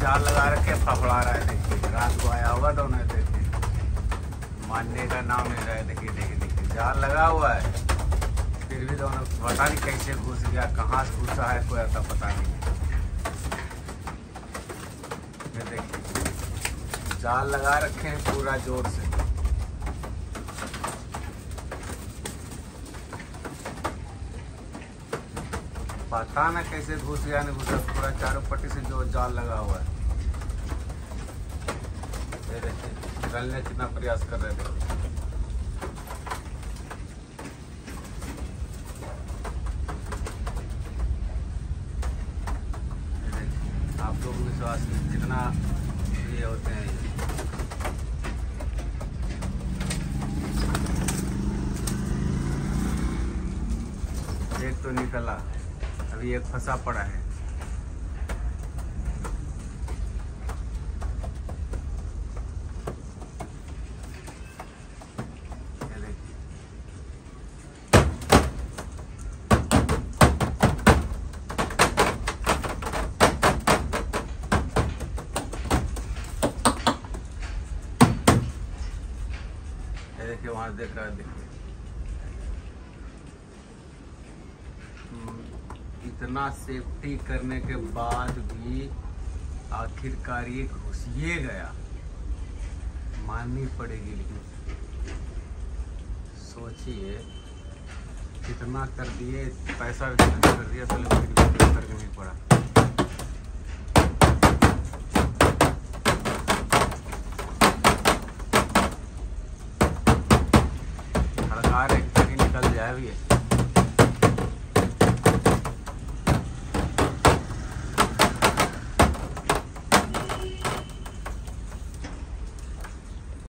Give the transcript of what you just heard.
जाल लगा रखे फफड़ा रहा है। देखिए रात को आया होगा दोनों, देखिए मानने का नाम नहीं रहा है। देखिए देखिए देखिए जाल लगा हुआ है, फिर भी दोनों पता नहीं कैसे घुस गया, कहाँ से घुसा है कोई ऐसा पता नहीं। ये देखिए जाल लगा रखे हैं पूरा जोर से। पता ना कैसे घुस गया नहीं घुसा, पूरा चारों पट्टी से जो जाल लगा हुआ है। ये देखिए निकलने कितना प्रयास कर रहे थे। आप लोग विश्वास कितना ये होते हैं। एक तो निकला, अभी एक फंसा पड़ा है। ये देखिए वहां देख रहा है। देखिए इतना सेफ्टी करने के बाद भी आखिरकार ये घुसिए गया, माननी पड़ेगी। लेकिन सोचिए कितना कर दिए, पैसा भी खर्च कर दिया, तो लेकिन फिर भी फर्क नहीं पड़ा। हड़का रहे निकल जाए भी है।